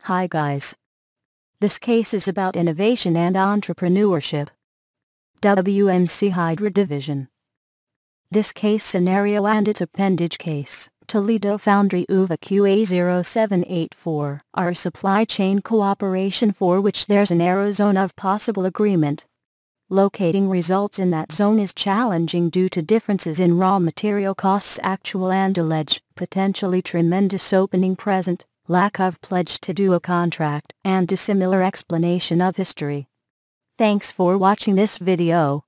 Hi guys. This case is about innovation and entrepreneurship. WMC Hydra Division. This case scenario and its appendage case, Toledo Foundry UVA QA0784, are supply chain cooperation for which there's a narrow zone of possible agreement. Locating results in that zone is challenging due to differences in raw material costs actual and alleged, potentially tremendous opening present, lack of pledge to do a contract, and dissimilar explanation of history. Thanks for watching this video.